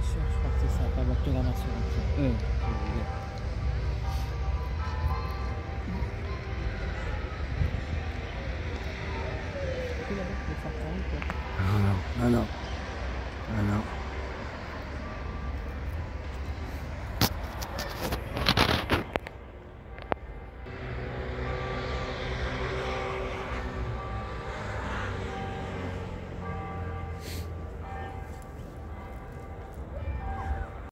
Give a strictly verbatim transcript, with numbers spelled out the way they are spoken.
sûr, je crois que c'est ça, pas bloquer la main sur un pied. Eh, Tu peux la mettre, le faire pareil, quoi. non, non, non, non, non.